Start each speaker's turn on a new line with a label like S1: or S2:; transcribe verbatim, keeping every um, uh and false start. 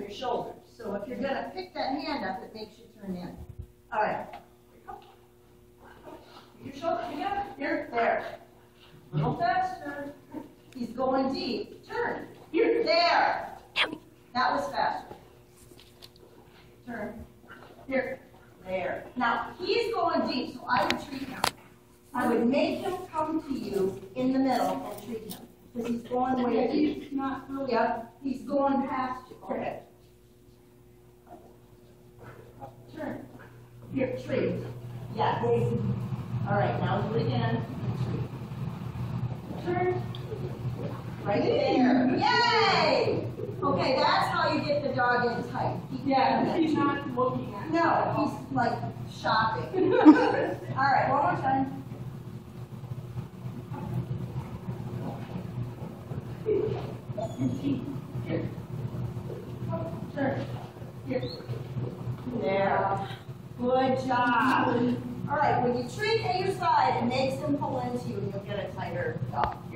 S1: your shoulders. So if you're going to pick that hand up, it makes you turn in. All right. Your shoulder together. Here, there. A little faster. He's going deep. Turn. Here, there. That was faster. Turn. Here, there. Now, he's going deep, so I would treat him. I would make him come to you in the middle and treat him. Because he's going way deep.
S2: He's not really.
S1: Yep, he's going past you. Go ahead. Turn. Here, treat. Yes. All right, now do it again. Turn. Right there. Yay! Okay, that's how you get the dog in tight. Keep
S2: Yeah, he's not looking at.
S1: No, he's like shopping. All right, one more time. Here. Turn. Here. There. Good job. All right, when you treat at your side, it makes him pull into you and you'll get a tighter dog.